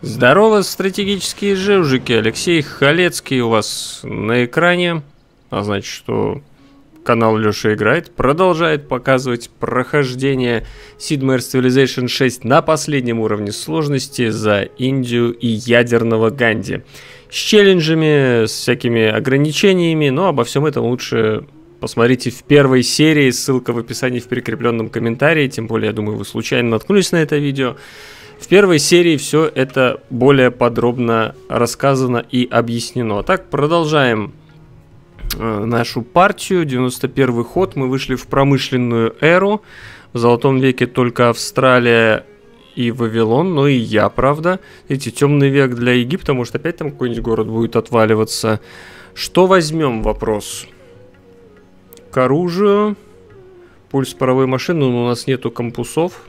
Здорово, стратегические жевжики. Алексей Халецкий у вас на экране. А значит, что канал Леша Играет продолжает показывать прохождение Sid Meier's Civilization 6 на последнем уровне сложности за Индию и ядерного Ганди. С челленджами, с всякими ограничениями, но обо всем этом лучше посмотрите в первой серии. Ссылка в описании в прикрепленном комментарии. Тем более, я думаю, вы случайно наткнулись на это видео. В первой серии все это более подробно рассказано и объяснено. А так, продолжаем нашу партию. 91 ход. Мы вышли в промышленную эру. В Золотом веке только Австралия и Вавилон, но и я, правда. Видите, темный век для Египта. Может, опять там какой-нибудь город будет отваливаться. Что возьмем? Вопрос. К оружию. Пульс паровой машины. Но у нас нету кампусов.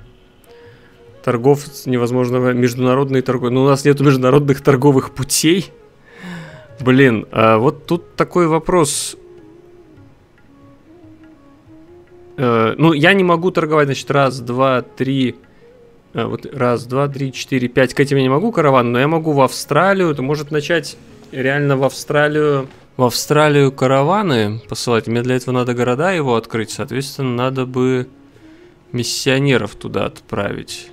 Торгов невозможно, международные торговые. Но у нас нет международных торговых путей. Блин, а вот тут такой вопрос. Ну, я не могу торговать, значит, раз, два, три. Вот раз, два, три, четыре, пять. К этим я не могу караван, но я могу в Австралию. Это может начать реально в Австралию. В Австралию караваны посылать. Мне для этого надо города его открыть. Соответственно, надо бы миссионеров туда отправить.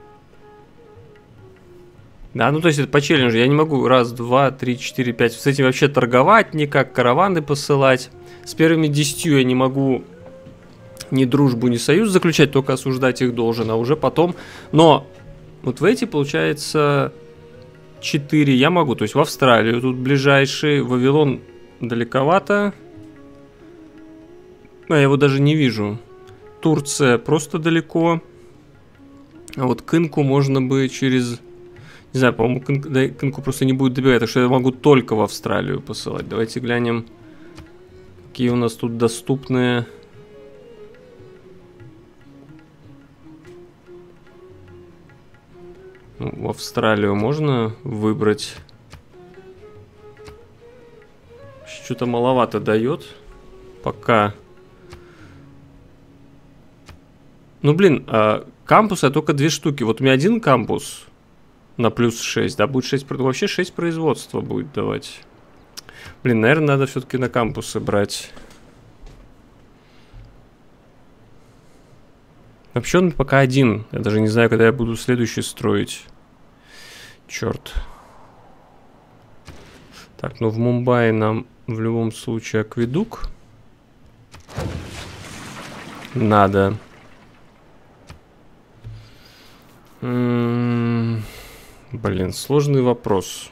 Да, ну то есть это по челленджу. Я не могу раз, два, три, четыре, пять. С этим вообще торговать никак, караваны посылать. С первыми 10 я не могу ни дружбу, ни союз заключать, только осуждать их должен, а уже потом. Но вот в эти, получается, 4 я могу. То есть в Австралию тут ближайший, Вавилон далековато. Я его даже не вижу. Турция просто далеко. А вот к Инку можно бы через... Не знаю, по-моему, к Инку просто не будет добивать, так что я могу только в Австралию посылать. Давайте глянем, какие у нас тут доступные. Ну, в Австралию можно выбрать. Что-то маловато дает. Пока. Ну, блин, кампуса только 2 штуки. Вот у меня один кампус на плюс 6, да, будет 6, вообще 6 производства будет давать. Блин, наверное, надо все-таки на кампусы брать. Вообще он пока один. Я даже не знаю, когда я буду следующий строить. Черт. Так, ну в Мумбаи нам в любом случае акведук надо. Блин, сложный вопрос.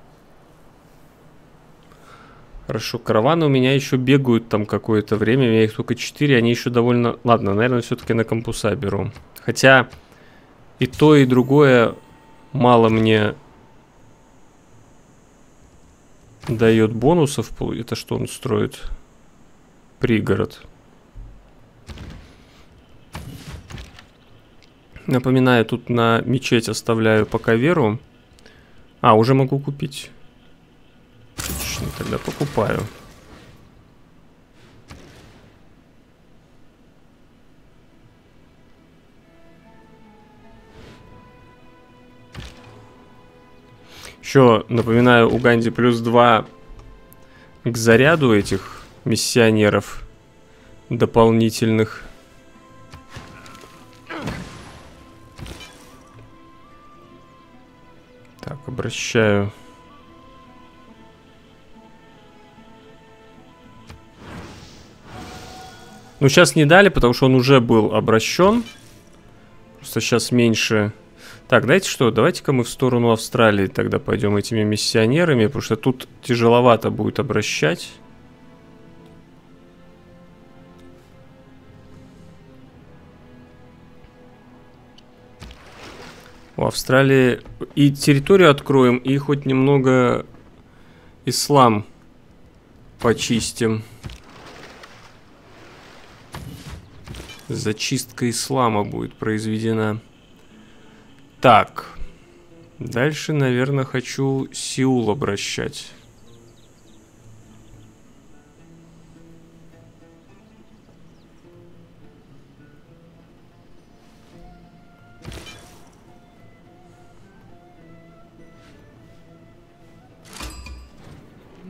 Хорошо, караваны у меня еще бегают там какое-то время. У меня их только 4, они еще довольно... Ладно, наверное, все-таки на кампуса беру. Хотя и то, и другое мало мне дает бонусов. Это что он строит? Пригород. Напоминаю, тут на мечеть оставляю пока веру. А, уже могу купить. Отлично, тогда покупаю. Еще напоминаю, у Ганди плюс 2 к заряду этих миссионеров дополнительных. Так, обращаю. Ну, сейчас не дали, потому что он уже был обращен. Просто сейчас меньше. Так, знаете что, давайте-ка мы в сторону Австралии тогда пойдем этими миссионерами, потому что тут тяжеловато будет обращать. В Австралии и территорию откроем, и хоть немного ислам почистим. Зачистка ислама будет произведена. Так. Дальше, наверное, хочу Сеул обращать.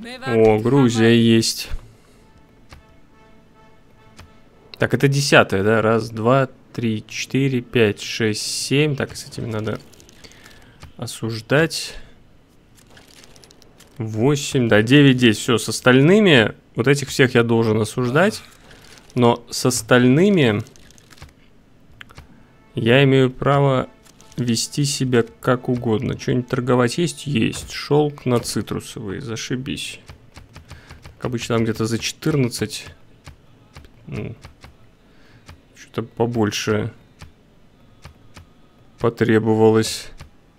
О, Грузия есть. Так, это 10-е, да? Раз, два, три, четыре, пять, шесть, семь. Так, с этим надо осуждать. 8, да, 9, 10. Все, с остальными, вот этих всех я должен осуждать. Но с остальными я имею право вести себя как угодно. Что-нибудь торговать есть? Есть. Шелк на цитрусовые, зашибись. Как обычно там где-то за 14. Что-то побольше потребовалось.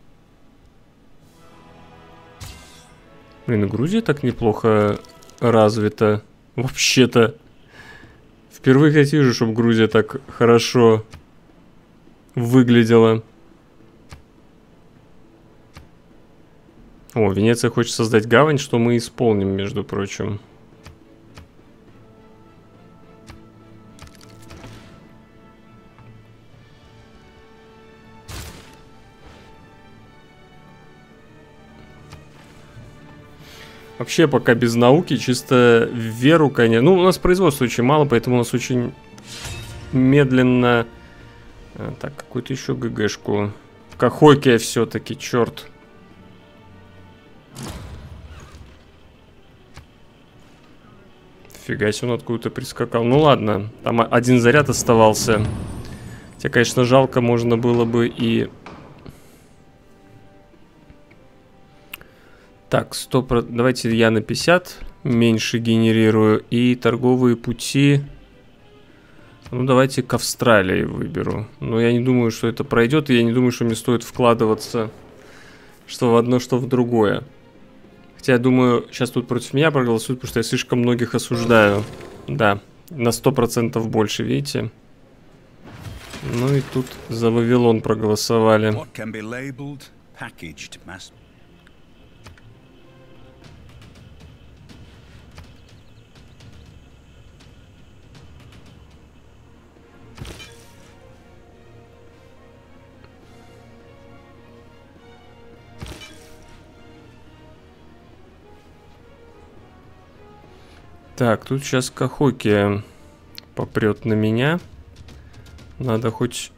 Блин, Грузия так неплохо развита. Вообще-то. Впервые, кстати, вижу, чтобы Грузия так хорошо выглядела. О, Венеция хочет создать гавань, что мы исполним, между прочим. Вообще пока без науки, чисто в веру, конечно. Ну, у нас производства очень мало, поэтому у нас очень медленно... Так, какую-то еще ГГшку. Кахокия все-таки, черт. Фига себе, он откуда-то прискакал. Ну ладно, там один заряд оставался. Хотя, конечно, жалко, можно было бы и... Так, 100%. Давайте я на 50 меньше генерирую. И торговые пути... Ну, давайте к Австралии выберу. Но я не думаю, что это пройдет. И я не думаю, что мне стоит вкладываться что в одно, что в другое. Хотя я думаю, сейчас тут против меня проголосуют, потому что я слишком многих осуждаю. Да, на 100% больше, видите? Ну и тут за Вавилон проголосовали. Так, тут сейчас Кахокия попрет на меня. Надо хоть...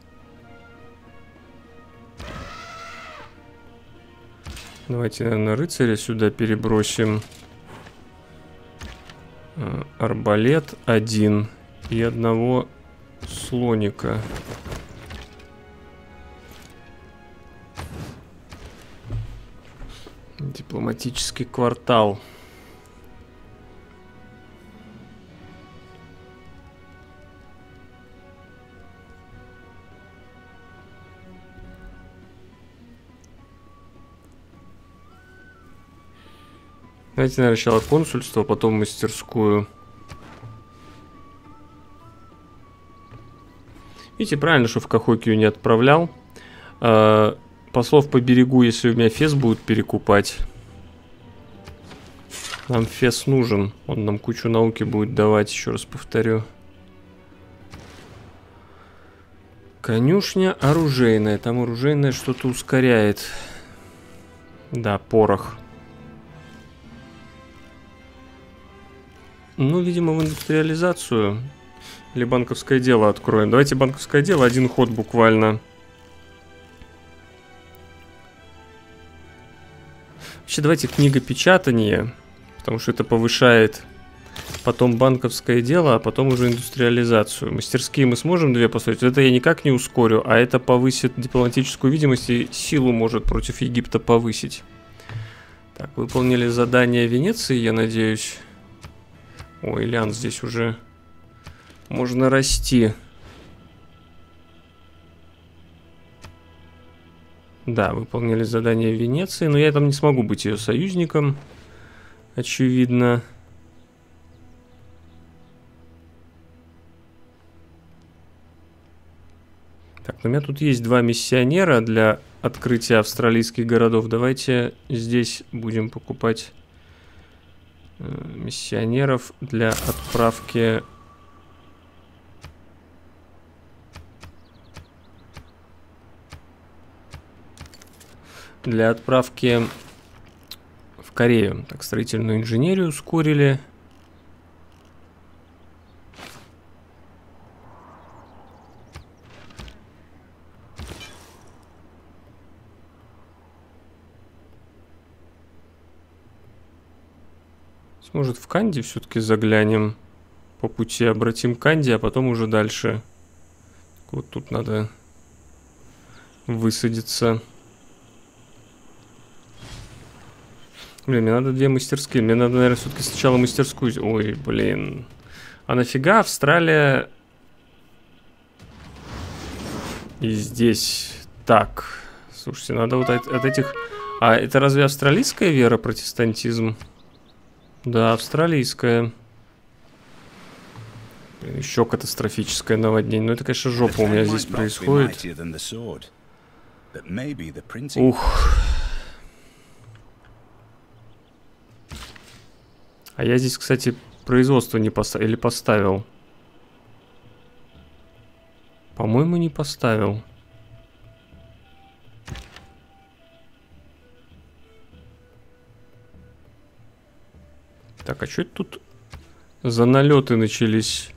Давайте, наверное, рыцаря сюда перебросим. Арбалет один и одного слоника. Дипломатический квартал. Давайте, наверное, сначала консульство, потом мастерскую. Видите, правильно, что в Кахокию не отправлял. Послов по берегу, если у меня фес будут перекупать. Нам фес нужен. Он нам кучу науки будет давать, еще раз повторю. Конюшня оружейная. Там оружейная что-то ускоряет. Да, порох. Ну, видимо, в индустриализацию. Или банковское дело откроем. Давайте банковское дело. Один ход буквально. Вообще, давайте книгопечатание. Потому что это повышает потом банковское дело, а потом уже индустриализацию. Мастерские мы сможем две построить. Это я никак не ускорю, а это повысит дипломатическую видимость и силу может против Египта повысить. Так, выполнили задание Венеции, я надеюсь. Ой, Ильян, здесь уже можно расти. Да, выполнили задание Венеции, но я там не смогу быть ее союзником. Очевидно. Так, у меня тут есть два миссионера для открытия австралийских городов. Давайте здесь будем покупать миссионеров для отправки. Для отправки в Корею. Так, строительную инженерию ускорили. Может, в Канди все-таки заглянем. По пути обратим Канди, а потом уже дальше. Вот тут надо высадиться. Блин, мне надо 2 мастерские. Мне надо, наверное, все-таки сначала мастерскую. Ой, блин. А нафига Австралия... И здесь... Так. Слушайте, надо вот от этих... А это разве австралийская вера, протестантизм? Да, австралийская. Еще катастрофическое наводнение. Ну это, конечно, жопа у меня здесь происходит. Ух. А я здесь, кстати, производство не поставил. Или поставил? По-моему, не поставил. Так, а что это тут за налеты начались?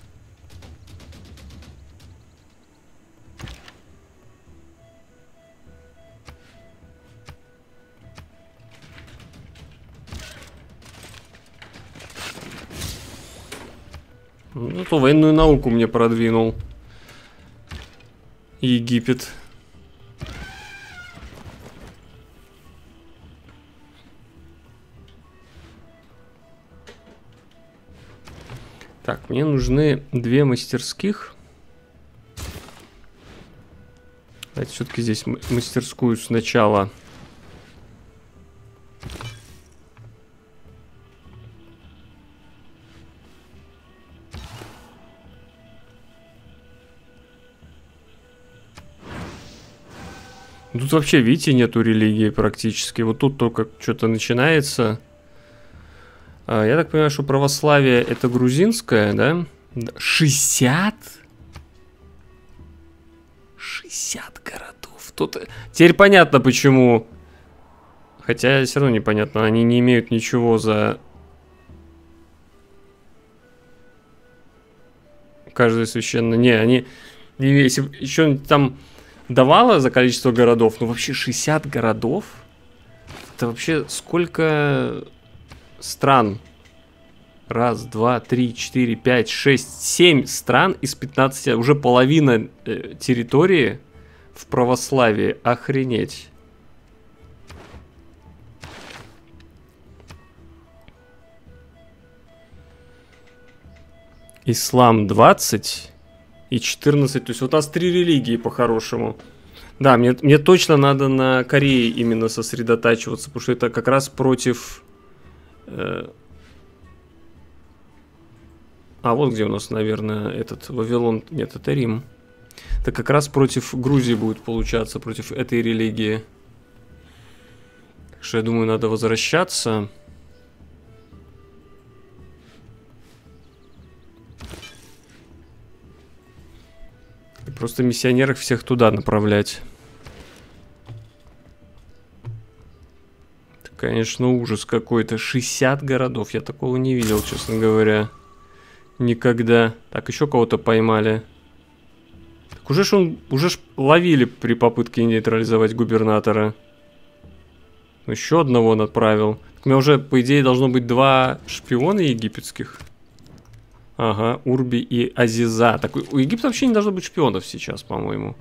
Ну, то военную науку мне продвинул Египет. Так, мне нужны 2 мастерских. Давайте все-таки здесь мастерскую сначала. Тут вообще, видите, нету религии практически. Вот тут только что-то начинается. Я так понимаю, что православие это грузинское, да? 60? 60 городов. Тут... Теперь понятно, почему. Хотя все равно непонятно. Они не имеют ничего за... Каждое священное... Не, они... Если еще там давало за количество городов, ну вообще 60 городов? Это вообще сколько... стран. 1, 2, 3, 4, 5, 6, 7 стран из 15. Уже половина территории в православии. Охренеть. Ислам 20 и 14. То есть вот у нас 3 религии по-хорошему. Да, мне точно надо на Корее именно сосредотачиваться, потому что это как раз против... А вот где у нас, наверное, этот Вавилон. Нет, это Рим. Это как раз против Грузии будет получаться, против этой религии. Так что я думаю, надо возвращаться. И просто миссионеров всех туда направлять. Это, конечно, ужас какой-то. 60 городов. Я такого не видел, честно говоря. Никогда. Так, еще кого-то поймали. Так уже ж ловили при попытке нейтрализовать губернатора. Еще одного он отправил. Так у меня уже, по идее, должно быть 2 шпиона египетских. Ага, Урби и Азиза. Так, у Египта вообще не должно быть шпионов сейчас, по-моему.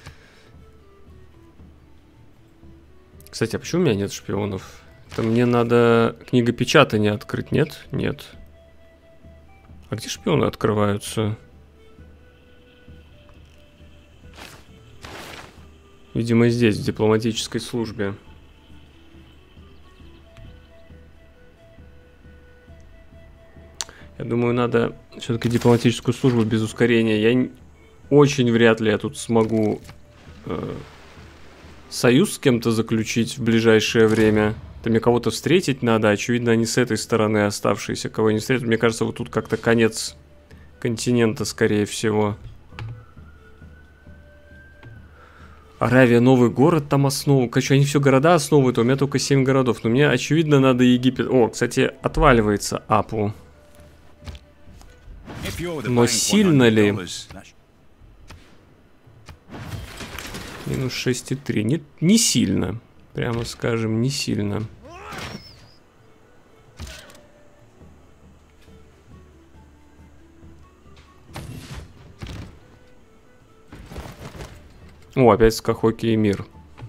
Кстати, а почему у меня нет шпионов? Это мне надо книгопечатание открыть, нет? Нет. А где шпионы открываются? Видимо, здесь, в дипломатической службе. Я думаю, надо все-таки дипломатическую службу без ускорения. Я очень вряд ли я тут смогу союз с кем-то заключить в ближайшее время. Это мне кого-то встретить надо. Очевидно, они с этой стороны оставшиеся. Кого не встретят. Мне кажется, вот тут как-то конец континента, скорее всего. Аравия новый город там основывают. Короче, они все города основывают, а у меня только 7 городов. Но мне, очевидно, надо Египет... О, кстати, отваливается Апу. Но сильно ли? Минус 6,3. Не сильно. Прямо скажем, не сильно. О, опять Скахоки и мир.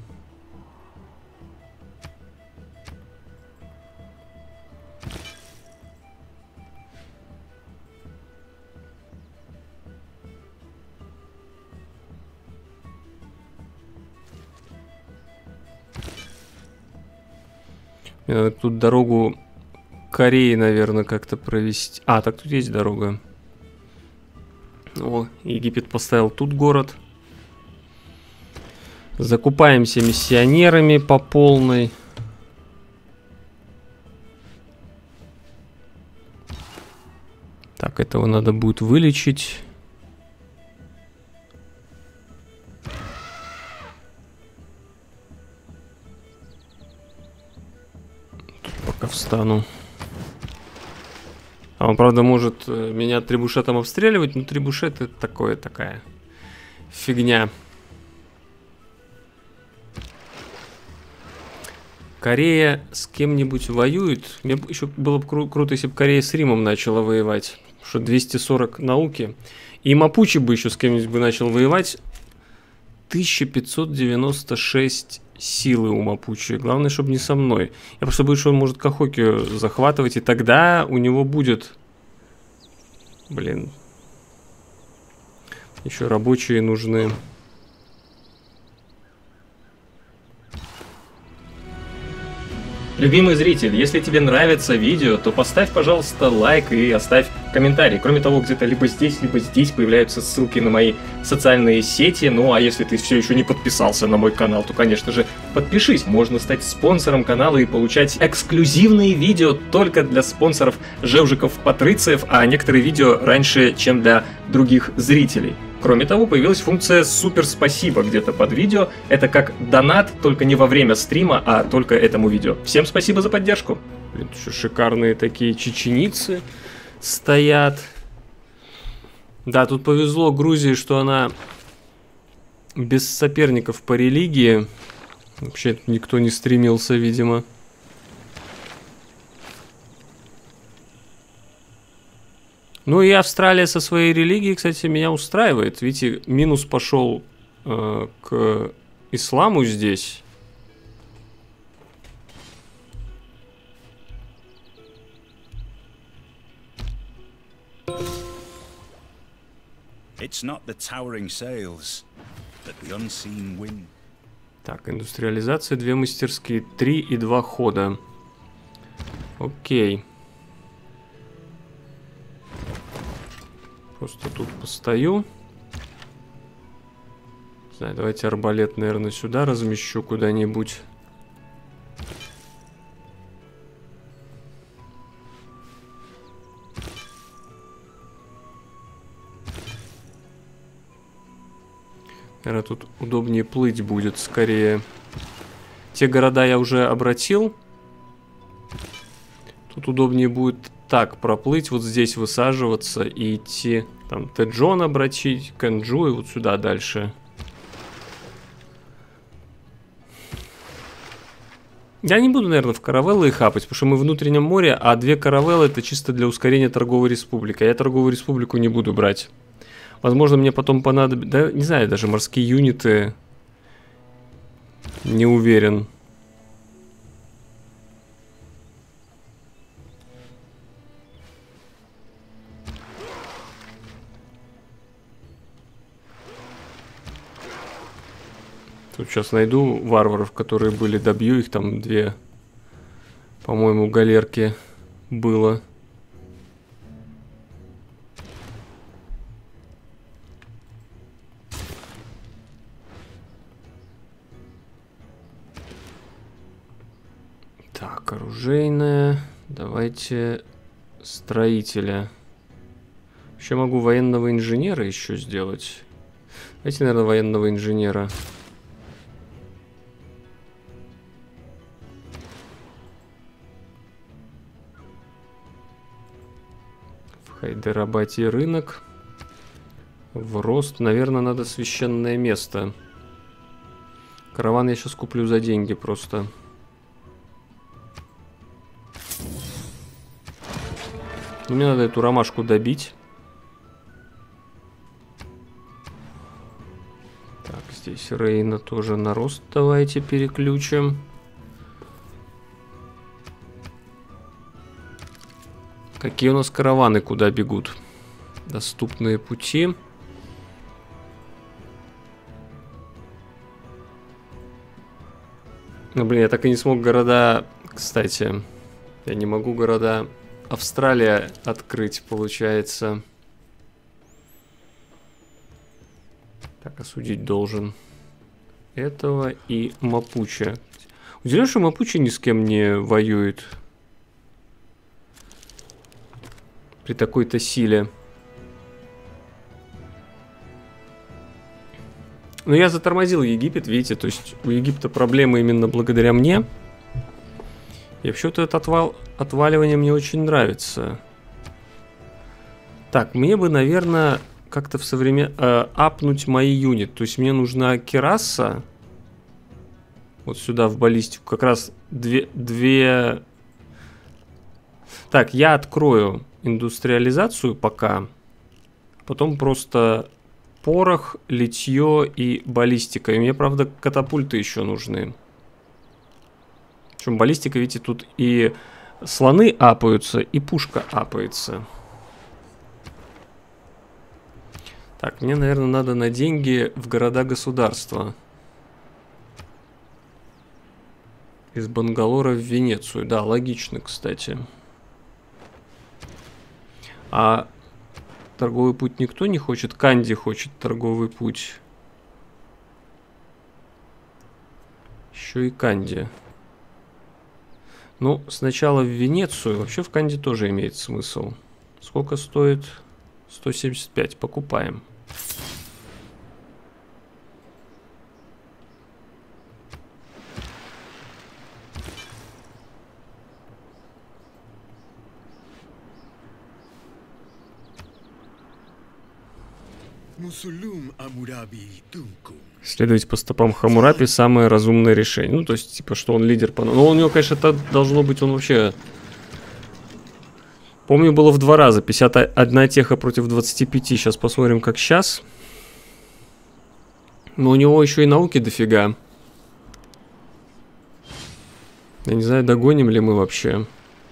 Мне надо тут дорогу Кореи, наверное, как-то провести. А, так тут есть дорога. О, Египет поставил тут город. Закупаемся миссионерами по полной. Так, этого надо будет вылечить. Тут пока встану. А он, правда, может меня трибушетом обстреливать, но трибушет это такая фигня. Корея с кем-нибудь воюет. Мне еще было бы круто, если бы Корея с Римом начала воевать. Что 240 науки. И Мапучи бы еще с кем-нибудь бы начал воевать. 1596 силы у Мапучи. Главное, чтобы не со мной. Я просто боюсь, что он может Кахокию захватывать. И тогда у него будет... Блин. Еще рабочие нужны. Любимый зритель, если тебе нравится видео, то поставь, пожалуйста, лайк и оставь комментарий. Кроме того, где-то либо здесь появляются ссылки на мои социальные сети. Ну а если ты все еще не подписался на мой канал, то, конечно же, подпишись. Можно стать спонсором канала и получать эксклюзивные видео только для спонсоров Жевжиков-Патрициев, а некоторые видео раньше, чем для других зрителей. Кроме того, появилась функция «Супер спасибо» где-то под видео. Это как донат, только не во время стрима, а только этому видео. Всем спасибо за поддержку. Блин, еще шикарные такие чеченицы стоят. Да, тут повезло Грузии, что она без соперников по религии. Вообще никто не стремился, видимо. Ну и Австралия со своей религией, кстати, меня устраивает. Видите, минус пошел к исламу здесь. Так, индустриализация, 2 мастерские, 3 и 2 хода. Окей. Просто тут постою. Не знаю, давайте арбалет, наверное, сюда размещу куда-нибудь. Наверное, тут удобнее плыть будет скорее. Те города я уже обратил. Тут удобнее будет так проплыть, вот здесь высаживаться и идти. Там Тэджон обратить, Кэнджу и вот сюда дальше. Я не буду, наверное, в каравеллы их хапать, потому что мы в внутреннем море, а 2 каравеллы это чисто для ускорения торговой республики. А я торговую республику не буду брать. Возможно, мне потом понадобится... Да, не знаю, даже морские юниты. Не уверен. Тут сейчас найду варваров, которые были, добью их, там 2, по-моему, галерки было. Так, оружейная. Давайте строителя. Еще могу военного инженера еще сделать. Давайте, наверное, военного инженера. Хайдарабаде рынок. В рост. Наверное, надо священное место. Караван я сейчас куплю за деньги просто. Мне надо эту ромашку добить. Так, здесь Рейна тоже на рост. Давайте переключим. Какие у нас караваны, куда бегут? Доступные пути. Ну, блин, я так и не смог города... Кстати, я не могу города Австралия открыть, получается. Так, осудить должен этого и Мапуче. Удивляюсь, что Мапуче ни с кем не воюет. При такой-то силе. Но я затормозил Египет, видите, то есть у Египта проблемы именно благодаря мне. И вообще-то это отваливание мне очень нравится. Так, мне бы, наверное, как-то в апнуть мои юнит. То есть мне нужна кераса. Вот сюда в баллистику. Как раз две... Так, я открою индустриализацию пока. Потом просто порох, литье и баллистика. И мне, правда, катапульты еще нужны. Причем баллистика, видите, тут и слоны апаются, и пушка апается. Так, мне, наверное, надо на деньги в города-государства. Из Бангалора в Венецию. Да, логично, кстати. А торговый путь никто не хочет? Канди хочет торговый путь. Еще и Канди. Ну, сначала в Венецию. Вообще в Канди тоже имеет смысл. Сколько стоит? 175. Покупаем. Следовать по стопам Хаммурапи — самое разумное решение. Ну, то есть, типа, что он лидер по... Но у него, конечно, это должно быть, он вообще... Помню, было в 2 раза. 51 теха против 25. Сейчас посмотрим, как сейчас. Но у него еще и науки дофига. Я не знаю, догоним ли мы вообще.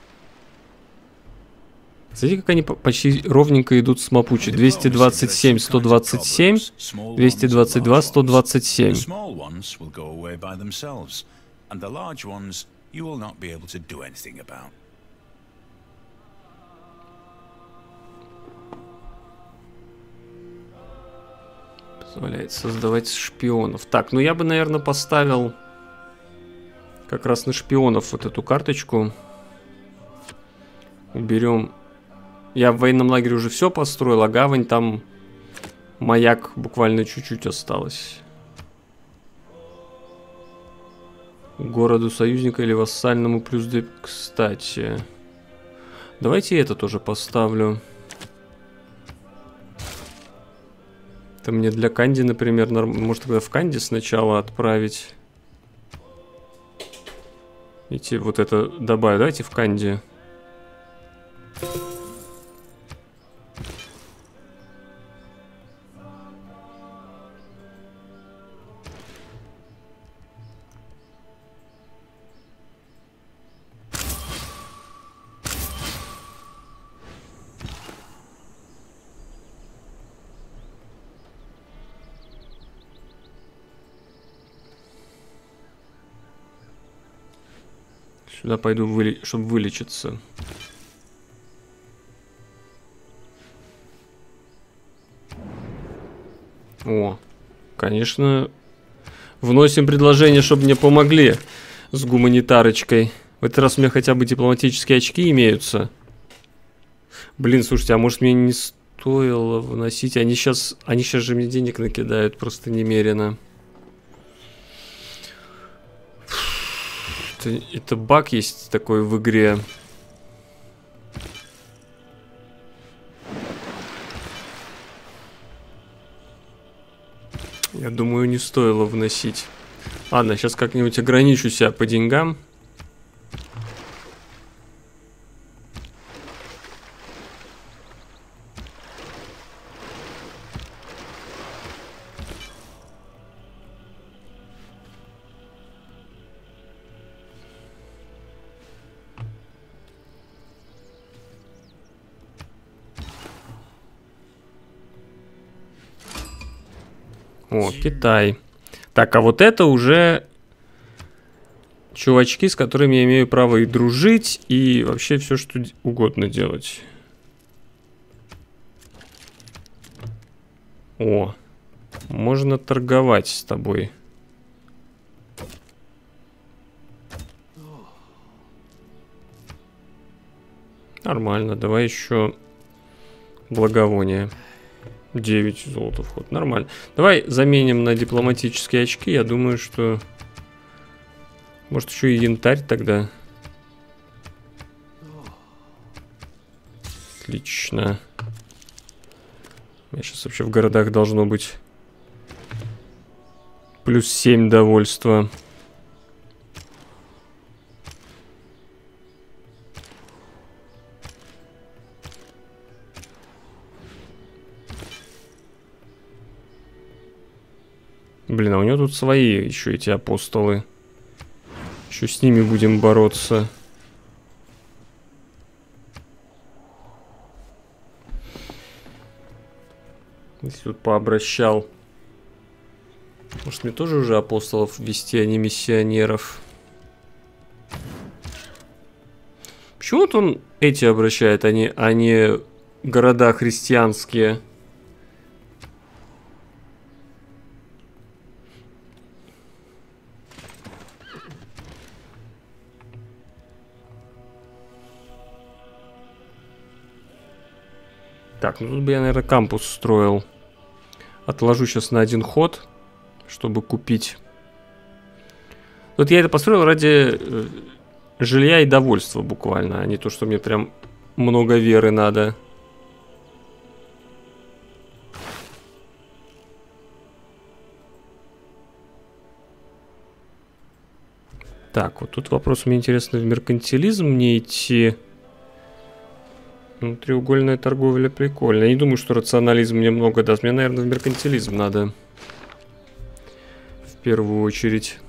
Смотрите, как они почти ровненько идут с Мапучи. 227, 127, 222, 127. Позволяет создавать шпионов. Так, ну я бы, наверное, поставил как раз на шпионов вот эту карточку. Уберем... Я в военном лагере уже все построил, а гавань там маяк буквально чуть-чуть осталось. Городу союзника или вассальному плюс 2. Кстати, давайте это тоже поставлю. Это мне для Канди, например, может тогда в Канди сначала отправить. Видите, вот это добавить. Давайте в Канди. Сюда пойду, чтобы вылечиться. О, конечно, вносим предложение, чтобы мне помогли с гуманитарочкой. В этот раз у меня хотя бы дипломатические очки имеются. Блин, слушайте, а может мне не стоило вносить? Они сейчас же мне денег накидают просто немерено. Это баг есть такой в игре. Я думаю, не стоило вносить. Ладно, сейчас как-нибудь ограничу себя по деньгам. О, Китай. Так, а вот это уже чувачки, с которыми я имею право и дружить, и вообще все, что угодно делать. О, можно торговать с тобой. Нормально, давай еще благовоние. 9 золота вход, нормально. Давай заменим на дипломатические очки. Я думаю, что... Может, еще и янтарь тогда. Отлично. У меня сейчас вообще в городах должно быть плюс 7 довольства. Блин, а у него тут свои еще эти апостолы. Еще с ними будем бороться. Если тут пообращал. Может, мне тоже уже апостолов ввести, а не миссионеров? Почему вот он эти обращает, а не города христианские? Так, ну тут бы я, наверное, кампус строил. Отложу сейчас на один ход, чтобы купить. Вот я это построил ради жилья и довольства буквально, а не то, что мне прям много веры надо. Так, вот тут вопрос, мне интересно, в меркантилизм мне идти. Ну, треугольная торговля прикольно. Я не думаю, что рационализм мне много даст. Мне, наверное, в меркантилизм надо. В первую очередь.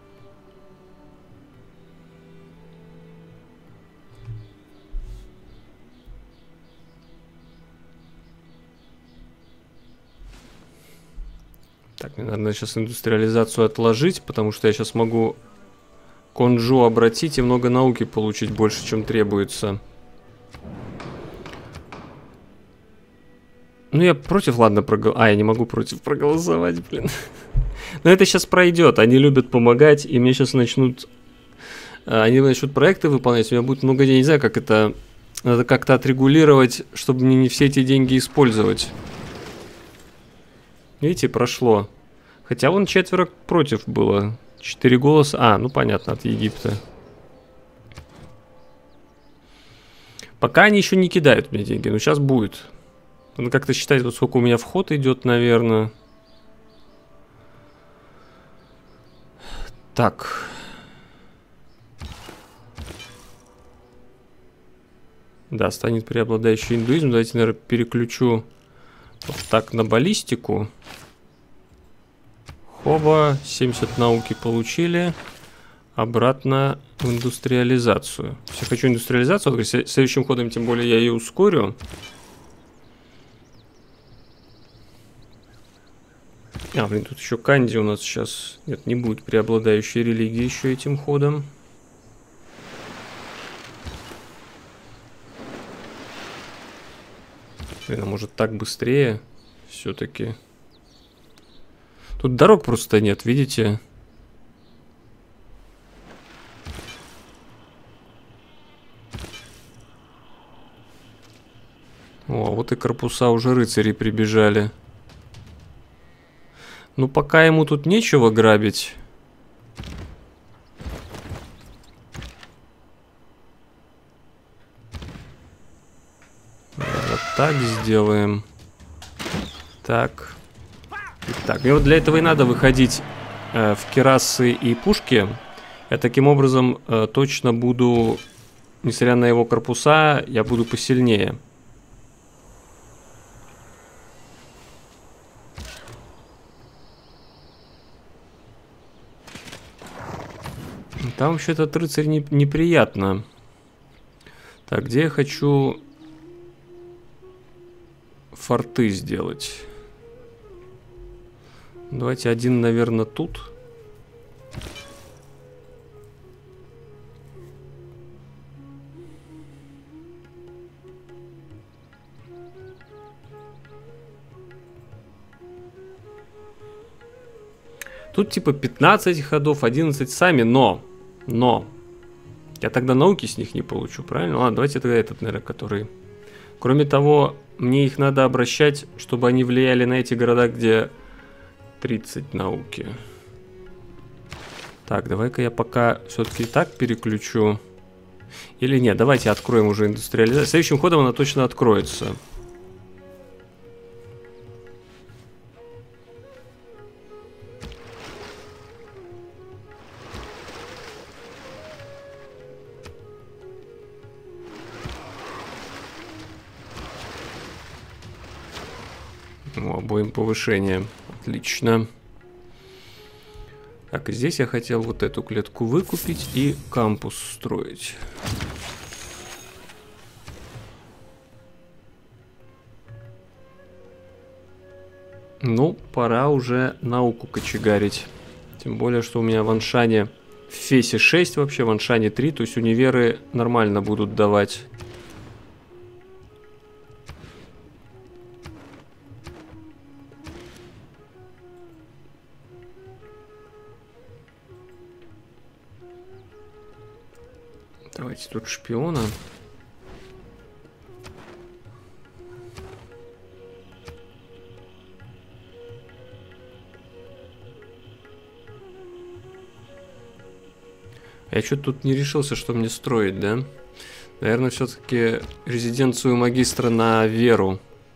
Так, мне, наверное, сейчас индустриализацию отложить, потому что я сейчас могу Конджу обратить и много науки получить больше, чем требуется. Ну, я против, ладно, я не могу против проголосовать, блин. Но это сейчас пройдет. Они любят помогать, и мне сейчас начнут... Они начнут проекты выполнять, у меня будет много денег. Не знаю, как это... Надо как-то отрегулировать, чтобы мне не все эти деньги использовать. Видите, прошло. Хотя вон 4 против было. 4 голоса. А, ну понятно, от Египта. Пока они еще не кидают мне деньги, но сейчас будет. Надо как-то считать, вот сколько у меня вход идет, наверное. Так. Да, станет преобладающий индуизм. Давайте, наверное, переключу вот так на баллистику. Хоба, 70 науки получили. Обратно в индустриализацию. Если хочу индустриализацию, следующим ходом, тем более, я ее ускорю. А, блин, тут еще Канди у нас сейчас... Нет, не будет преобладающей религии еще этим ходом. Блин, а может так быстрее? Все-таки. Тут дорог просто нет, видите? О, вот и корпуса уже рыцарей прибежали. Ну, пока ему тут нечего грабить. Вот так сделаем. Так. Так, и вот для этого и надо выходить в кирасы и пушки. Я таким образом точно буду, несмотря на его корпуса, я буду посильнее. Там вообще этот рыцарь неприятно. Так, где я хочу форты сделать? Давайте один, наверное, тут. Тут типа 15 ходов, 11 сами, но я тогда науки с них не получу, правильно? Ладно, давайте тогда этот, наверное, который... Кроме того, мне их надо обращать, чтобы они влияли на эти города, где 30 науки. Так, давай-ка я пока все-таки так переключу. Или нет, давайте откроем уже индустриализацию. Следующим ходом она точно откроется. Обоим повышение. Отлично. Так, и здесь я хотел вот эту клетку выкупить и кампус строить. Ну, пора уже науку кочегарить. Тем более, что у меня в Аншане в Фесе 6 вообще, в Аншане 3, то есть универы нормально будут давать. Давайте тут шпиона. Я что-то тут не решился, что мне строить, да? Наверное, все-таки резиденцию магистра на веру.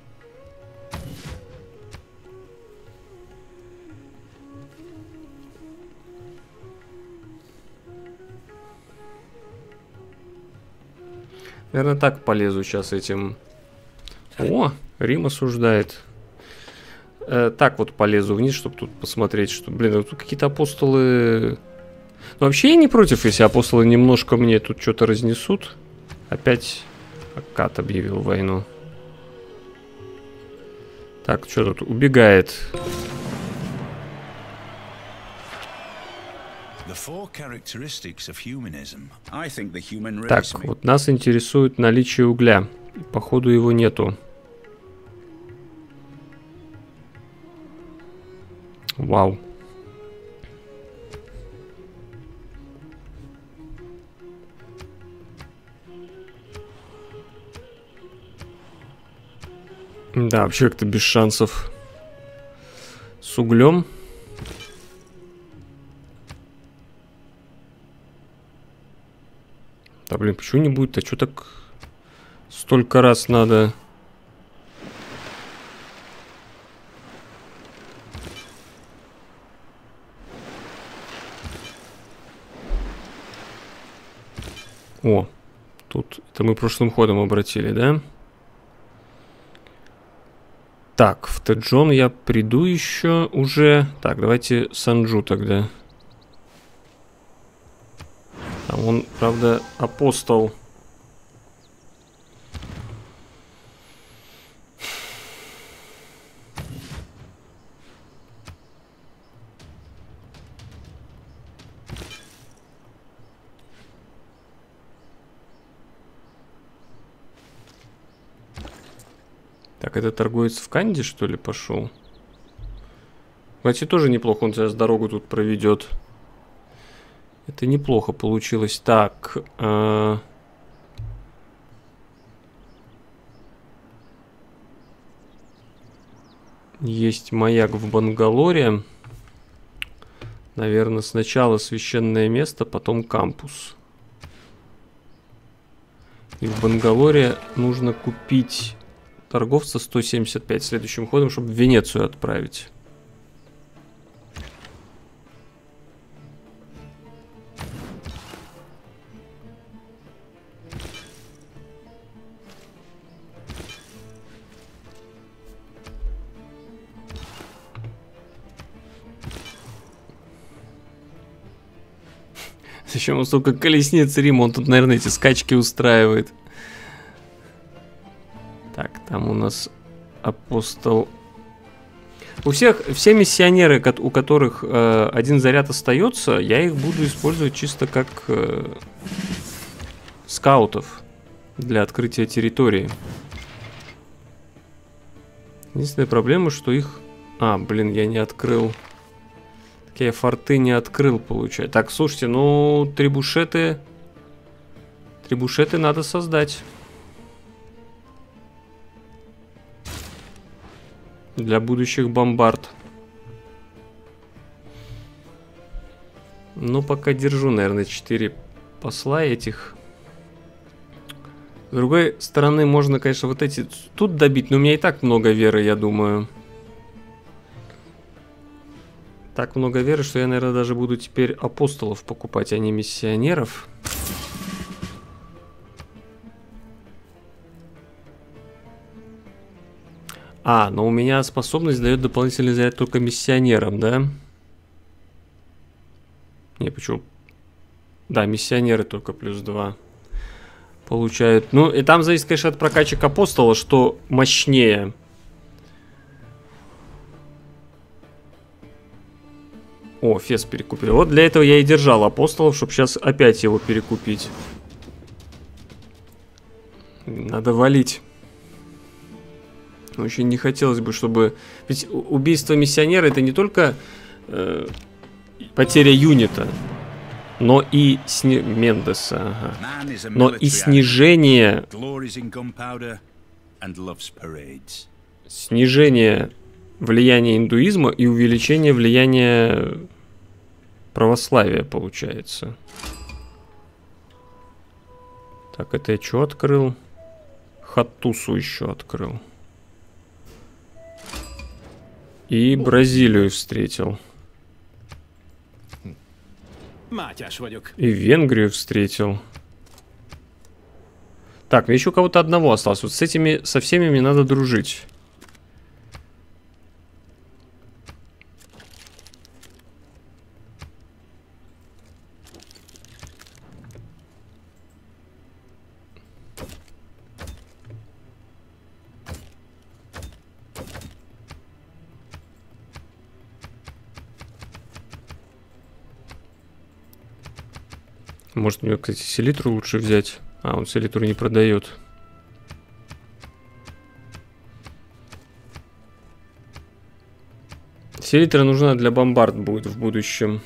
Наверное, так полезу сейчас этим. О, Рим осуждает. Так вот полезу вниз, чтобы тут посмотреть, что, блин, тут какие-то апостолы... Ну, вообще я не против, если апостолы немножко мне тут что-то разнесут. Опять Аккад объявил войну. Так, что тут? Убегает. Так, вот нас интересует наличие угля. Походу его нету. Вау. Да, вообще как-то без шансов. С углем. Да, блин, почему не будет? А что так столько раз надо? О, тут это мы прошлым ходом обратили, да? Так, в Тэджон я приду еще уже. Так, давайте Санджу тогда. Там он, правда, апостол. Так, это торговец в Канде, что ли, пошел? Кстати, тоже неплохо, он сейчас дорогу тут проведет. Это неплохо получилось. Так. Есть маяк в Бангалоре. Наверное, сначала священное место, потом кампус. И в Бангалоре нужно купить торговца 175 следующим ходом, чтобы в Венецию отправить. Зачем он столько колесниц Рима? Он тут, наверное, эти скачки устраивает. Так, там у нас апостол. Все миссионеры, у которых один заряд остается, я их буду использовать чисто как скаутов для открытия территории. Единственная проблема, что их... блин, я не открыл. Я форты не открыл, получается. Так, слушайте, ну, трибушеты... Трибушеты надо создать. Для будущих бомбард. Ну, пока держу, наверное, 4 посла этих. С другой стороны, можно, конечно, вот эти тут добить, но у меня и так много веры, я думаю. Так много веры, что я, наверное, даже буду теперь апостолов покупать, а не миссионеров. Но у меня способность дает дополнительный заряд только миссионерам, да? Не, почему? Да, миссионеры только +2 получают. Ну, и там зависит, конечно, от прокачек апостола, что мощнее. О, Фес перекупили. Вот для этого я и держал апостолов, чтобы сейчас опять его перекупить. Надо валить. Очень не хотелось бы, чтобы... Ведь убийство миссионера это не только потеря юнита, но и Мендеса, но и снижение влияния индуизма и увеличение влияния православия получается. Так, это я что открыл? Хаттусу еще открыл. И Бразилию встретил. И Венгрию встретил. Так, мне еще кого-то одного осталось. Вот со всеми мне надо дружить. Может, мне, кстати, селитру лучше взять. Он селитру не продает. Селитра нужна для бомбард будет в будущем.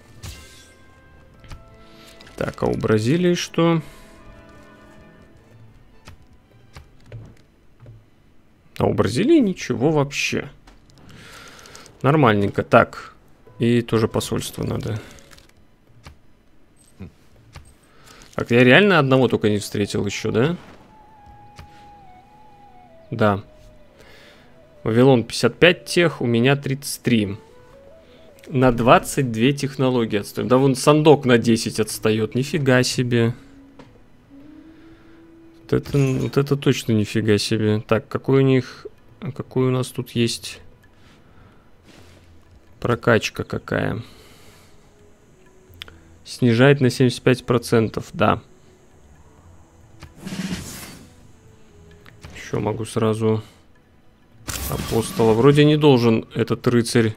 Так, а у Бразилии что? А у Бразилии ничего вообще. Нормальненько. Так, и тоже посольство надо. Так, я реально одного только не встретил еще, да? Да. Вавилон 55 тех, у меня 33. На 22 технологии отстаем. Да вон Сандок на 10 отстает. Нифига себе. Вот это точно нифига себе. Так, какой у нас тут есть прокачка какая? Снижает на 75%, да. Еще могу сразу апостола. Вроде не должен этот рыцарь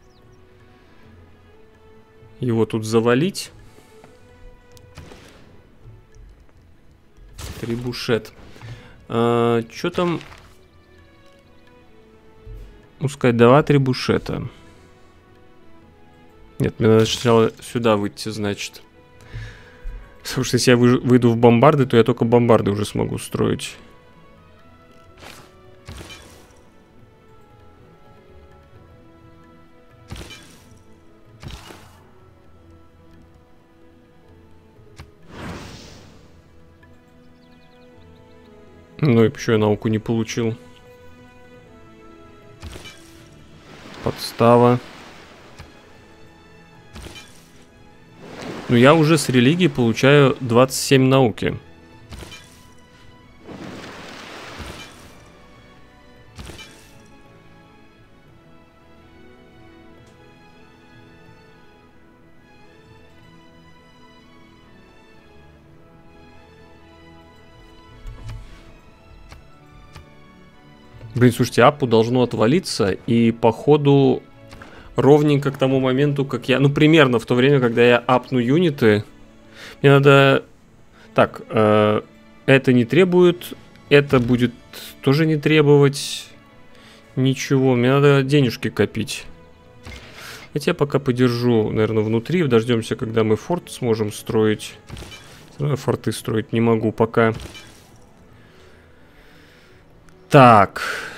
его тут завалить. Трибушет. Что там? Пускай 2 трибушета. Нет, мне надо сначала сюда выйти, значит. Потому что если я выйду в бомбарды, то я только бомбарды уже смогу строить. Ну и почему я науку не получил? Подстава. Ну, я уже с религии получаю 27 науки. Блин, слушайте, апу должно отвалиться, и походу ровненько к тому моменту, как я... Ну, примерно в то время, когда я апну юниты, мне надо... Так, это не требует, это будет тоже не требовать ничего. Мне надо денежки копить. Хотя я пока подержу, наверное, внутри, дождемся, когда мы форт сможем строить. Форты строить не могу пока. Так.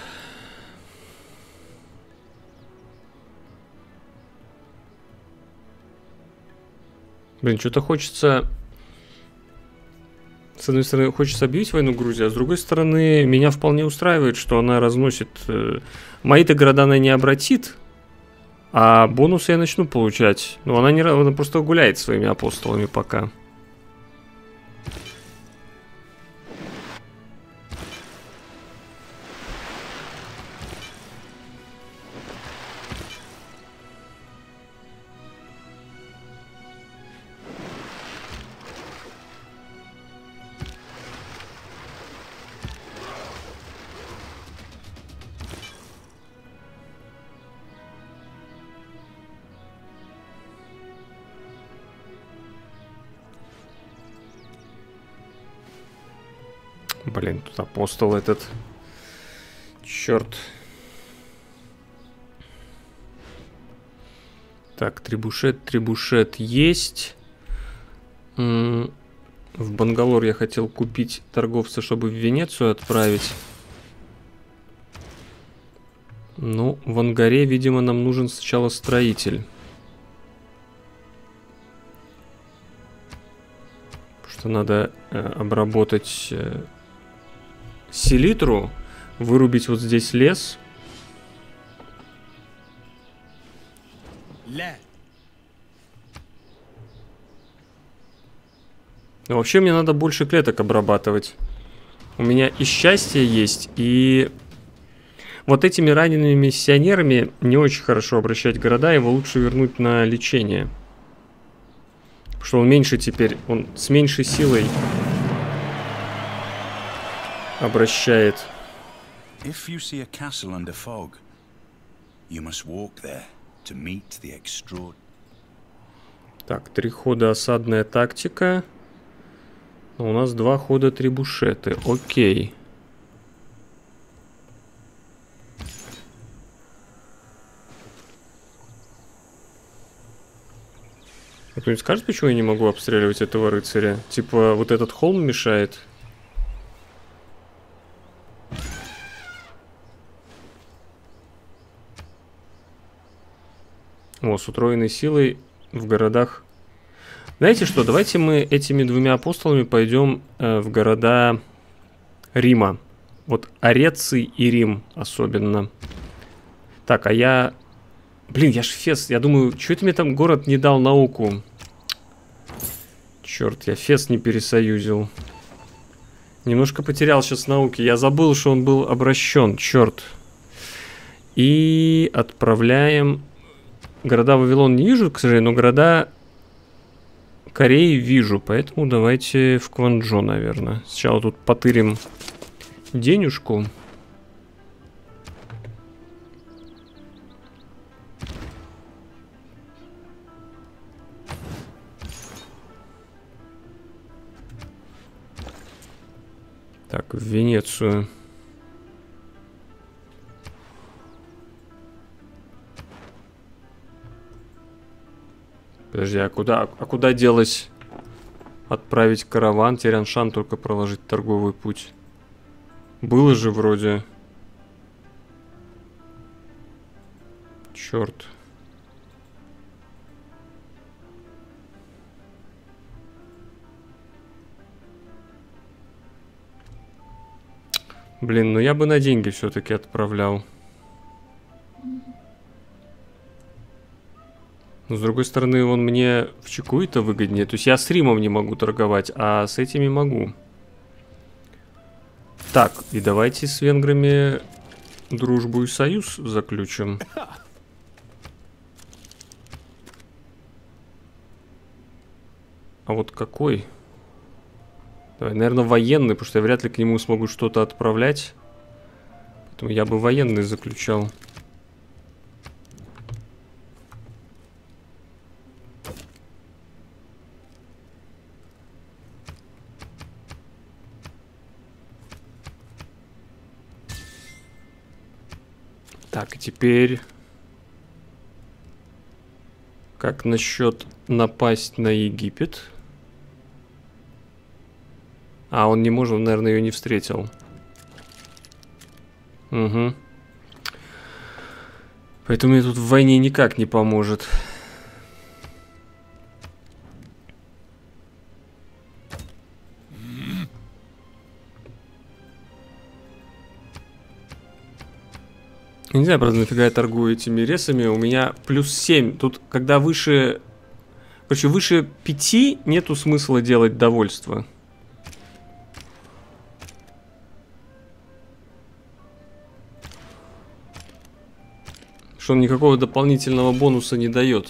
Блин, что-то хочется... С одной стороны, хочется объявить войну Грузии, а с другой стороны, меня вполне устраивает, что она разносит... Мои-то города она не обратит, а бонусы я начну получать. Но она просто гуляет своими апостолами пока. Блин, тут апостол этот. Черт. Так, трибушет есть. В Бангалор я хотел купить торговца, чтобы в Венецию отправить. Ну, в Ангаре, видимо, нам нужен сначала строитель. Потому что надо обработать селитру, вырубить вот здесь лес. Но вообще мне надо больше клеток обрабатывать. У меня и счастье есть, и вот этими ранеными миссионерами не очень хорошо обращать города, его лучше вернуть на лечение. Потому что он меньше теперь, он с меньшей силой обращает. Так, 3 хода осадная тактика. Но у нас 2 хода трибушеты. Окей. Кто-нибудь скажет, почему я не могу обстреливать этого рыцаря? Типа, вот этот холм мешает? О, с утроенной силой в городах. Знаете что, давайте мы этими 2 апостолами пойдем в города Рима. Вот Ореций и Рим особенно. Так, а я... Блин, я ж Фес. Я думаю, что это мне там город не дал науку? Черт, я Фес не пересоюзил. Немножко потерял сейчас науки. Я забыл, что он был обращен. Черт. И отправляем... Города Вавилон не вижу, к сожалению, но города Кореи вижу. Поэтому давайте в Кванчжоу, наверное. Сначала тут потырим денежку. Так, в Венецию. Подожди, а куда делось отправить караван? Тиряншан только проложить торговый путь. Было же вроде. Черт. Блин, ну я бы на деньги все-таки отправлял. Но с другой стороны, он мне в Чекуи-то выгоднее. То есть я с Римом не могу торговать, а с этими могу. Так, и давайте с венграми дружбу и союз заключим. А вот какой? Давай, наверное, военный, потому что я вряд ли к нему смогу что-то отправлять. Поэтому я бы военный заключал. Так, и теперь... Как насчет напасть на Египет? А, он не может, наверное, ее не встретил. Угу. Поэтому мне тут в войне никак не поможет. Не знаю, правда, нафига я торгую этими ресами. У меня плюс 7. Тут, когда выше... Короче, выше 5 нету смысла делать довольство. Что он никакого дополнительного бонуса не дает.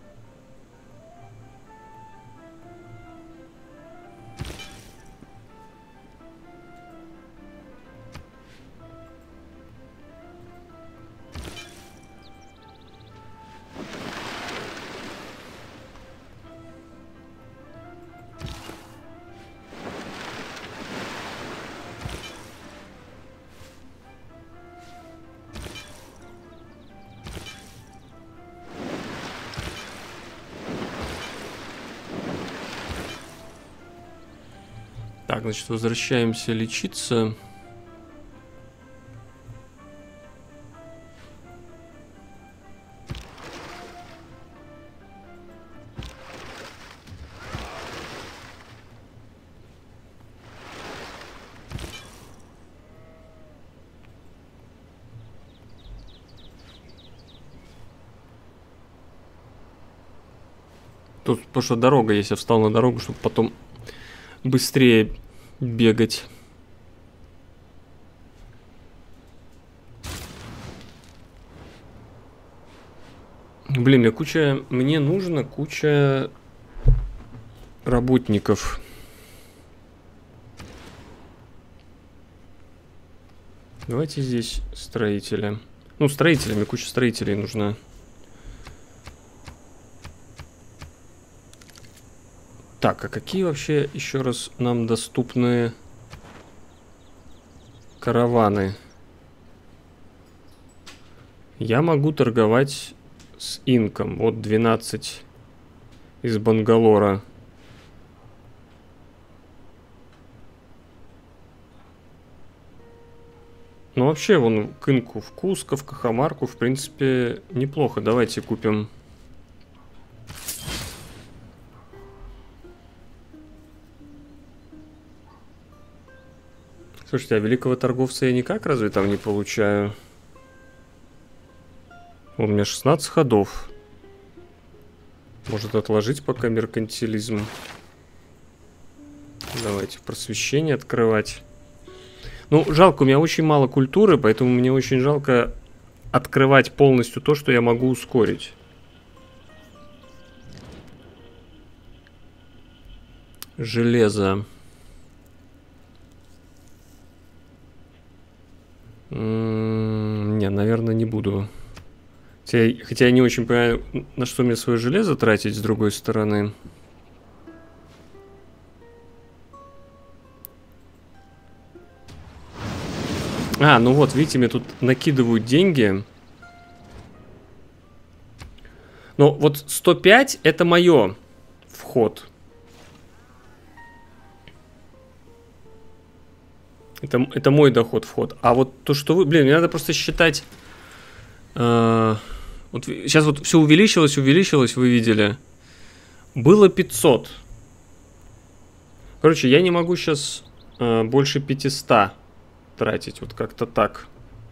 Так, значит, возвращаемся лечиться. Тут потому что дорога есть, я встал на дорогу, чтобы потом быстрее бегать. Блин, мне нужно куча работников. Давайте здесь строителя. Ну, строителями, куча строителей нужна. Так, а какие вообще еще раз нам доступны караваны? Я могу торговать с инком. Вот 12 из Бангалора. Ну, вообще, вон, к инку в Куско, в Кахамарку, в принципе, неплохо. Давайте купим... Слушайте, а великого торговца я никак разве там не получаю? У меня 16 ходов. Может отложить пока меркантилизм. Давайте просвещение открывать. Ну, жалко, у меня очень мало культуры, поэтому мне очень жалко открывать полностью то, что я могу ускорить. Железо. Не, наверное, не буду. Хотя я не очень понимаю, на что мне свое железо тратить, с другой стороны. А, ну вот, видите, мне тут накидывают деньги. Но вот 105 это мое вход. Это мой доход, вход. А вот то, что вы... Блин, мне надо просто считать... вот сейчас вот все увеличилось, вы видели. Было 500. Короче, я не могу сейчас больше 500 тратить. Вот как-то так.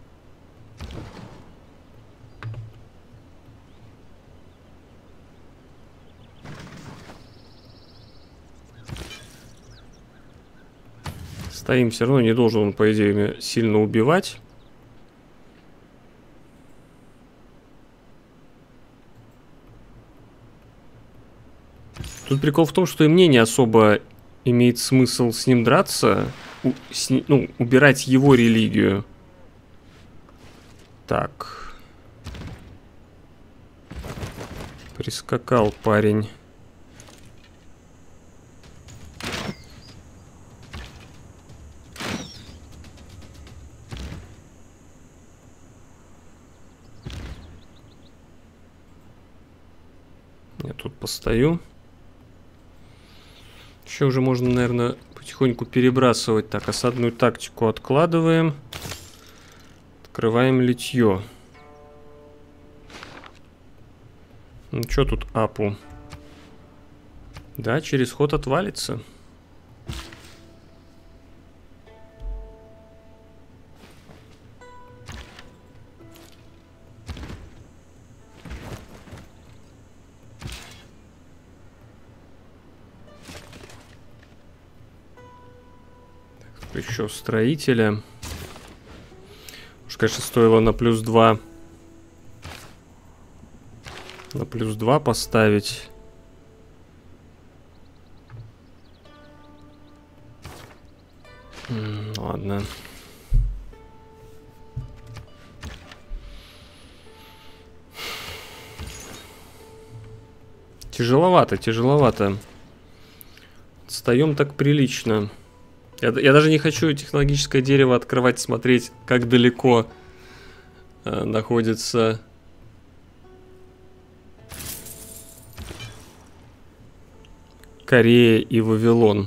Стоим, все равно не должен он, по идее, меня сильно убивать. Тут прикол в том, что и мне не особо имеет смысл с ним драться, убирать его религию. Так. Прискакал парень. Я тут постою. Еще уже можно, наверное, потихоньку перебрасывать. Так, осадную тактику откладываем. Открываем литье. Ну, что тут апу? Да, через ход отвалится. Еще строителя. Уж, конечно, стоило на +2. На +2 поставить. Ладно. Тяжеловато, тяжеловато. Отстаем так прилично. Я даже не хочу технологическое дерево открывать, смотреть, как далеко находится Корея и Вавилон.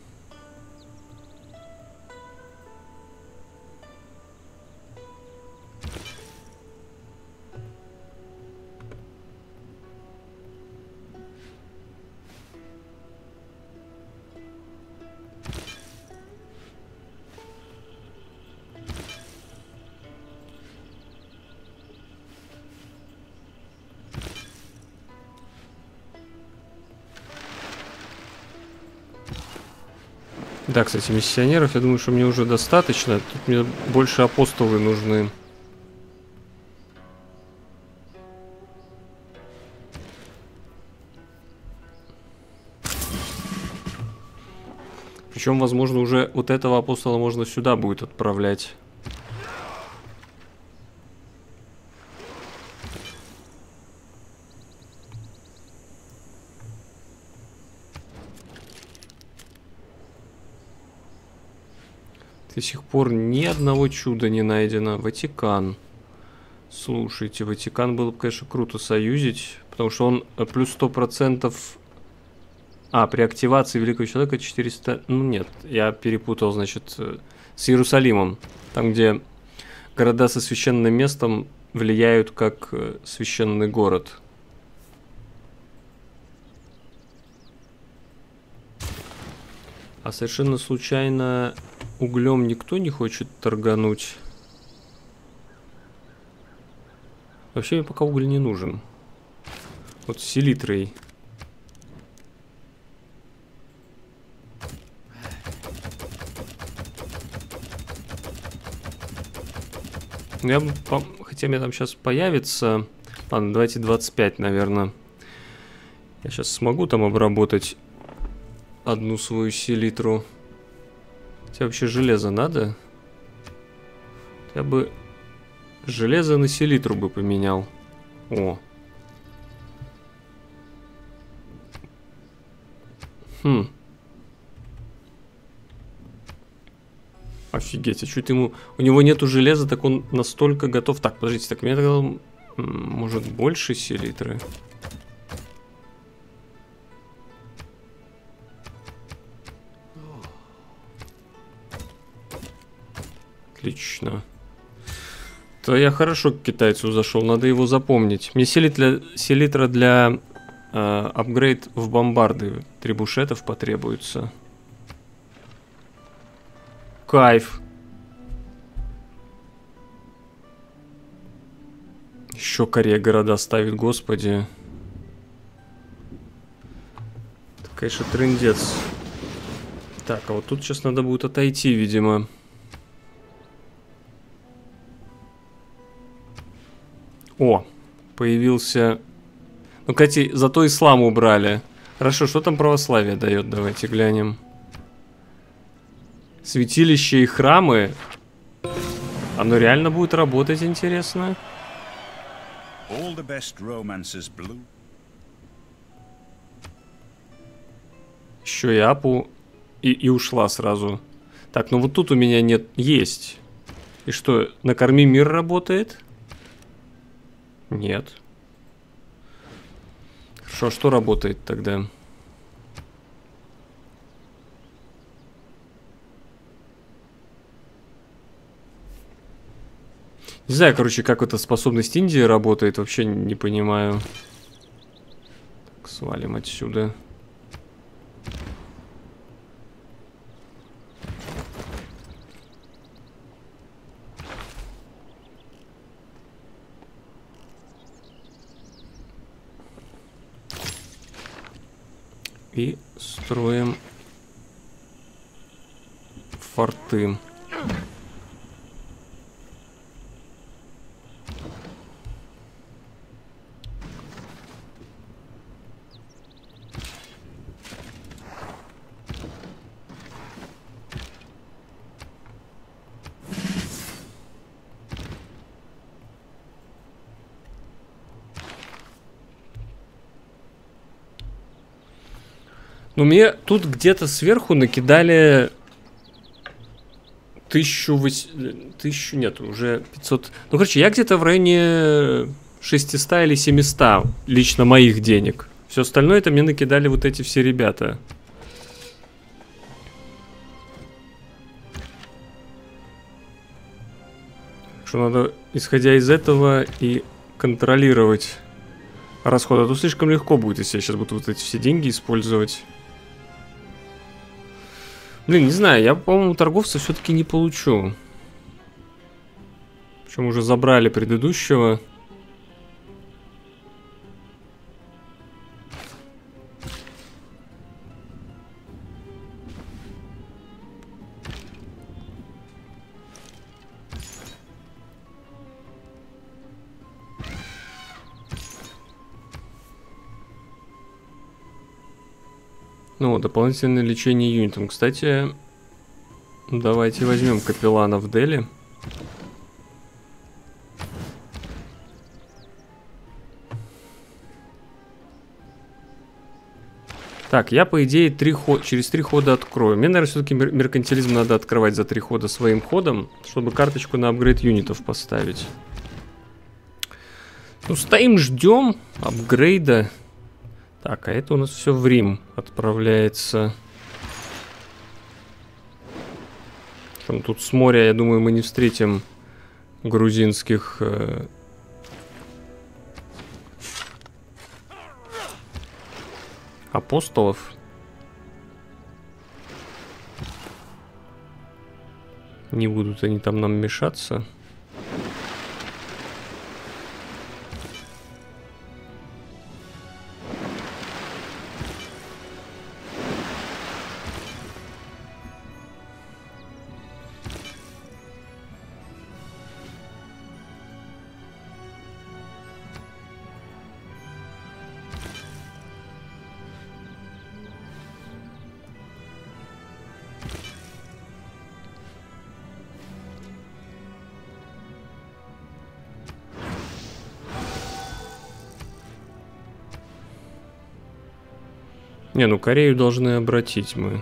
Да, кстати, миссионеров, я думаю, что мне уже достаточно. Тут мне больше апостолы нужны. Причем, возможно, уже вот этого апостола можно сюда будет отправлять. До сих пор ни одного чуда не найдено. Ватикан. Слушайте, Ватикан было бы, конечно, круто союзить, потому что он плюс 100%... при активации Великого Человека 400... Ну, нет, я перепутал, значит, с Иерусалимом. Там, где города со священным местом влияют как священный город. А совершенно случайно углем никто не хочет торгануть. Вообще мне пока уголь не нужен. Вот с селитрой. Я бы, хотя мне там сейчас появится... Ладно, давайте 25, наверное. Я сейчас смогу там обработать одну свою селитру. Тебе вообще железо надо? Я бы железо на селитру бы поменял. О. Офигеть, а что-то ему... У него нету железа, так он настолько готов... Так, подождите, так мне тогда... Может, больше селитры? Отлично. То я хорошо к китайцу зашел, надо его запомнить. Мне селитра для апгрейд в бомбарды трибушетов потребуется. Кайф. Еще Корея города ставит, господи. Это, конечно, трындец. Так, а вот тут сейчас надо будет отойти, видимо. О, появился... Ну, кстати, зато ислам убрали. Хорошо, что там православие дает? Давайте глянем. Святилища и храмы. Оно реально будет работать, интересно? All the best romances blue. Еще и апу и ушла сразу. Так, ну вот тут у меня нет... Есть. И что, накорми мир работает? Нет. Хорошо, что работает тогда? Не знаю, короче, как эта способность Индии работает, вообще не понимаю. Так, свалим отсюда. И строим форты. Ну, мне тут где-то сверху накидали 1000, нет, уже 500. Ну, короче, я где-то в районе 600 или 700 лично моих денег. Все остальное это мне накидали вот эти все ребята. Что надо, исходя из этого, и контролировать расходы. А то слишком легко будет, если я сейчас буду вот эти все деньги использовать. Блин, не знаю, я, по-моему, торговца все-таки не получу. Причем уже забрали предыдущего. Ну, дополнительное лечение юнитом. Кстати, давайте возьмем капеллана в Дели. Так, я, по идее, через 3 хода открою. Мне, наверное, все-таки меркантилизм надо открывать за 3 хода своим ходом, чтобы карточку на апгрейд юнитов поставить. Ну, стоим, ждем апгрейда. Так, а это у нас все в Рим отправляется. Причем тут с моря, я думаю, мы не встретим грузинских... апостолов. Не будут они там нам мешаться. Не, ну Корею должны обратить мы.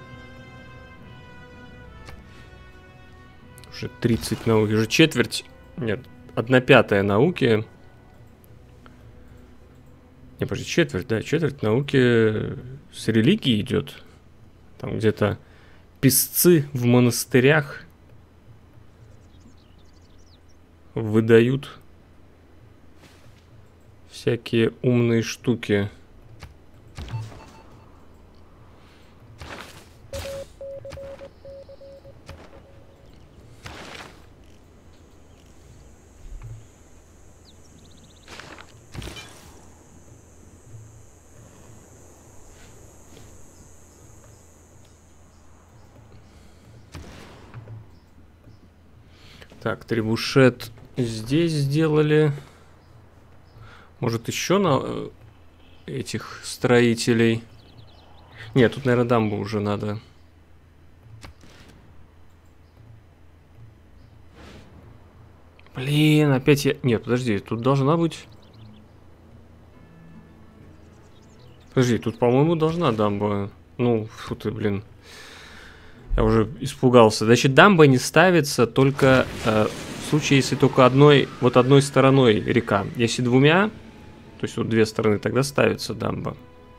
Уже 30 наук, уже четверть, нет, 1/5 науки. Не, подожди, четверть, да, четверть науки с религией идет. Там где-то писцы в монастырях выдают всякие умные штуки. Так, трибушет здесь сделали. Может, еще на этих строителей? Нет, тут, наверное, дамбу уже надо. Блин, опять я... Нет, подожди, тут должна быть... Подожди, тут, по-моему, должна дамба. Ну, фу ты, блин. Я уже испугался. Значит, дамба не ставится только в случае, если только одной стороной река. Если двумя, то есть вот две стороны, тогда ставится дамба.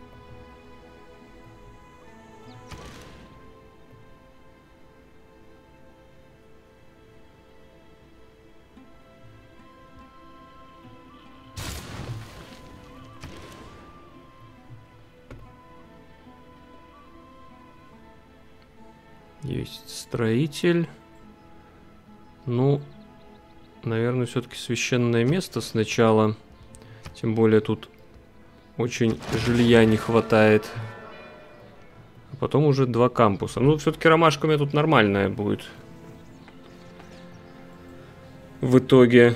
Есть строитель. Ну, наверное, все-таки священное место сначала. Тем более тут очень жилья не хватает. А потом уже 2 кампуса. Ну, все-таки ромашка у меня тут нормальная будет. В итоге.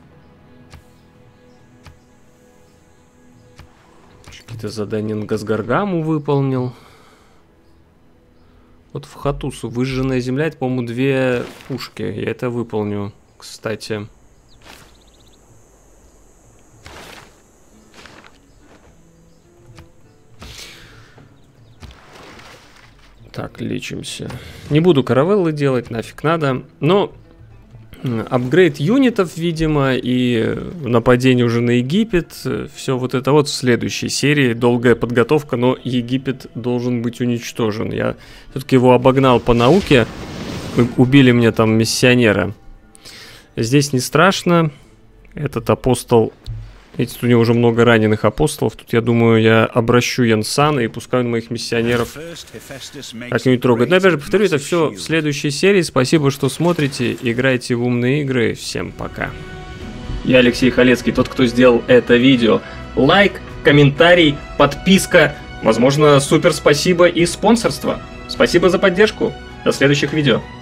Какие-то задания Нгазгаргаму выполнил. Вот в Хатусу выжженная земля, это, по-моему, 2 пушки. Я это выполню, кстати. Так, лечимся. Не буду каравеллы делать, нафиг надо. Но апгрейд юнитов, видимо, и нападение уже на Египет. Все вот это вот в следующей серии. Долгая подготовка, но Египет должен быть уничтожен. Я все-таки его обогнал по науке. Убили мне там миссионера. Здесь не страшно. Этот апостол... Видите, у него уже много раненых апостолов. Тут, я думаю, я обращу Янсана и пускай он моих миссионеров как-нибудь трогает. Но, опять же, повторю, это все в следующей серии. Спасибо, что смотрите. Играйте в умные игры. Всем пока. Я Алексей Халецкий, тот, кто сделал это видео. Лайк, комментарий, подписка, возможно, супер спасибо и спонсорство. Спасибо за поддержку. До следующих видео.